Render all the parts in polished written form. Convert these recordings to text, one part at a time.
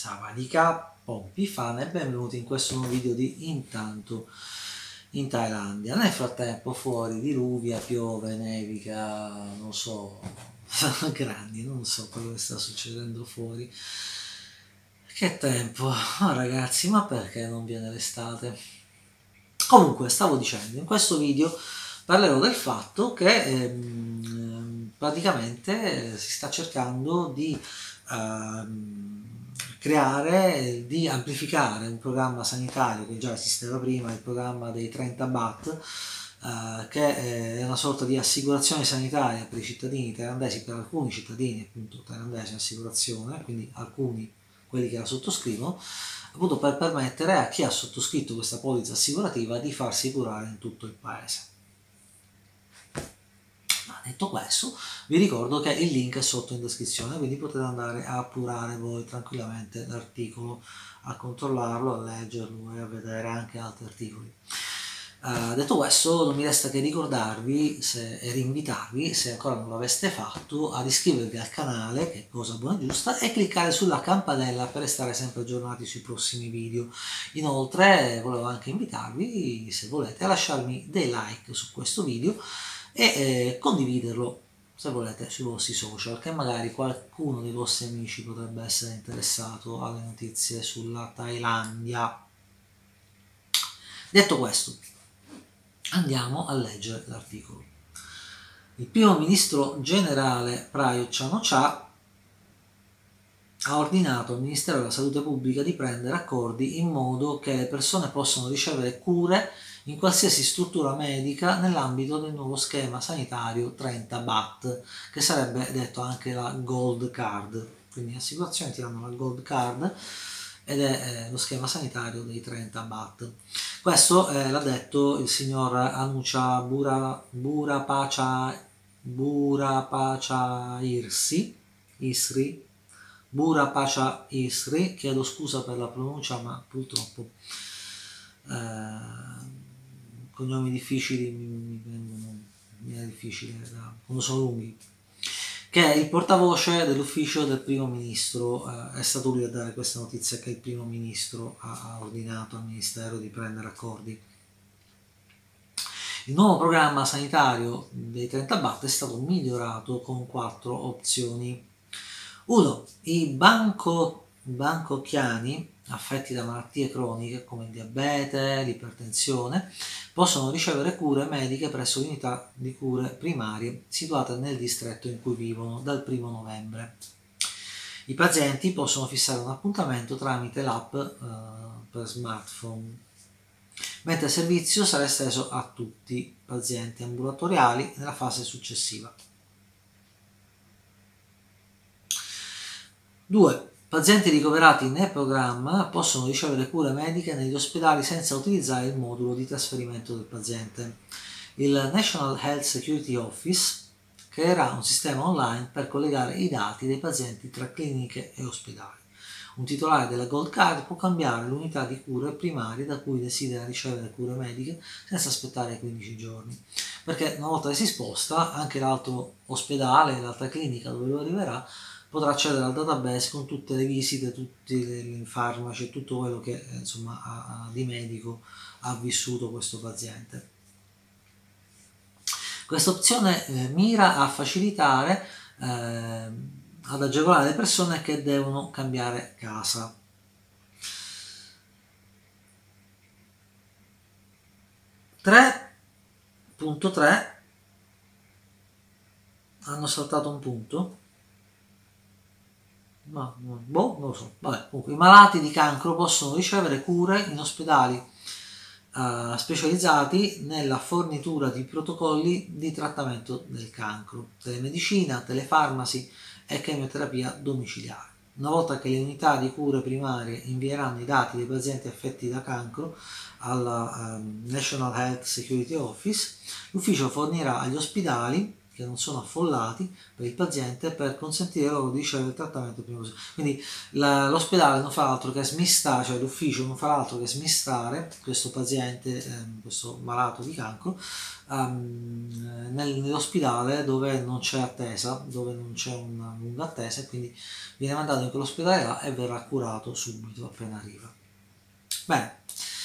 Sawadika, Pompi Fan e benvenuti in questo nuovo video di Intanto in Thailandia. Nel frattempo fuori diluvia, piove, nevica, non so, grandi, non so quello che sta succedendo fuori. Che tempo, ragazzi, ma perché non viene l'estate? Comunque, stavo dicendo, in questo video parlerò del fatto che praticamente si sta cercando di creare, di amplificare un programma sanitario che già esisteva prima, il programma dei 30 baht, che è una sorta di assicurazione sanitaria per i cittadini thailandesi, per alcuni cittadini appunto thailandesi, assicurazione, quindi alcuni, quelli che la sottoscrivono, appunto per permettere a chi ha sottoscritto questa polizza assicurativa di farsi curare in tutto il paese. Ma detto questo, vi ricordo che il link è sotto in descrizione, quindi potete andare a appurare voi tranquillamente l'articolo, a controllarlo, a leggerlo e a vedere anche altri articoli. Detto questo, non mi resta che ricordarvi e rinvitarvi, se ancora non l'aveste fatto, ad iscrivervi al canale, che è cosa buona e giusta, e cliccare sulla campanella per restare sempre aggiornati sui prossimi video. Inoltre volevo anche invitarvi, se volete, a lasciarmi dei like su questo video e condividerlo, se volete, sui vostri social, che magari qualcuno dei vostri amici potrebbe essere interessato alle notizie sulla Thailandia. Detto questo, andiamo a leggere l'articolo. Il primo ministro generale Prayut Chan-o-cha ha ordinato al Ministero della Salute Pubblica di prendere accordi in modo che le persone possano ricevere cure in qualsiasi struttura medica nell'ambito del nuovo schema sanitario 30 baht, che sarebbe detto anche la Gold Card. Quindi le assicurazioni ti danno la Gold Card ed è lo schema sanitario dei 30 baht. Questo l'ha detto il signor Anucha Burapacha Isri, chiedo scusa per la pronuncia, ma purtroppo cognomi difficili mi è difficile quando sono lunghi, che è il portavoce dell'ufficio del primo ministro. È stato lui a dare questa notizia che il primo ministro ha ordinato al ministero di prendere accordi. Il nuovo programma sanitario dei 30 baht è stato migliorato con 4 opzioni. 1. I bancocchiani affetti da malattie croniche come il diabete, l'ipertensione possono ricevere cure mediche presso l'unità di cure primarie situate nel distretto in cui vivono dal 1 novembre. I pazienti possono fissare un appuntamento tramite l'app per smartphone, mentre il servizio sarà esteso a tutti i pazienti ambulatoriali nella fase successiva. 2. Pazienti ricoverati nel programma possono ricevere cure mediche negli ospedali senza utilizzare il modulo di trasferimento del paziente. Il National Health Security Office creerà un sistema online per collegare i dati dei pazienti tra cliniche e ospedali. Un titolare della Gold Card può cambiare l'unità di cure primarie da cui desidera ricevere cure mediche senza aspettare 15 giorni, perché una volta che si sposta anche l'altro ospedale, l'altra clinica dove lo arriverà, potrà accedere al database con tutte le visite, tutti i farmaci, tutto quello che insomma di medico ha vissuto questo paziente. Questa opzione mira a facilitare, ad agevolare le persone che devono cambiare casa. 3.3 hanno saltato un punto. No, non lo so. Vabbè, comunque, i malati di cancro possono ricevere cure in ospedali specializzati nella fornitura di protocolli di trattamento del cancro, telemedicina, telefarmaci e chemioterapia domiciliare. Una volta che le unità di cure primarie invieranno i dati dei pazienti affetti da cancro alla National Health Security Office, l'ufficio fornirà agli ospedali che non sono affollati per il paziente, per consentire loro di ricevere il trattamento prima possibile. Quindi l'ospedale non fa altro che smistare, cioè l'ufficio non fa altro che smistare questo paziente, questo malato di cancro, nell'ospedale dove non c'è attesa, dove non c'è una lunga attesa, e quindi viene mandato in quell'ospedale là e verrà curato subito appena arriva. Bene.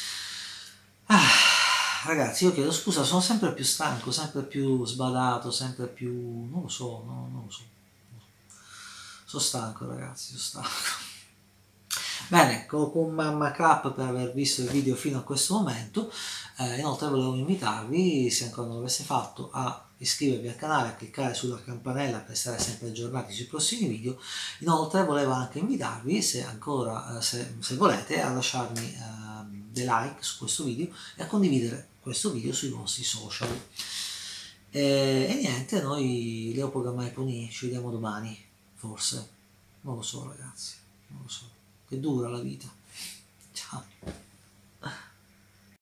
Ragazzi, io chiedo scusa, sono sempre più stanco, sempre più sbadato, sempre più... non lo so, non lo so. Sono stanco, ragazzi, sono stanco. Bene, con Mamma Crap per aver visto il video fino a questo momento. Inoltre volevo invitarvi, se ancora non l'aveste fatto, a iscrivervi al canale, a cliccare sulla campanella per stare sempre aggiornati sui prossimi video. Inoltre volevo anche invitarvi, se ancora se volete, a lasciarmi dei like su questo video e a condividere questo video sui vostri social. E niente, noi Leopold Gammai Poni ci vediamo domani, forse, non lo so ragazzi, non lo so, che dura la vita. Ciao.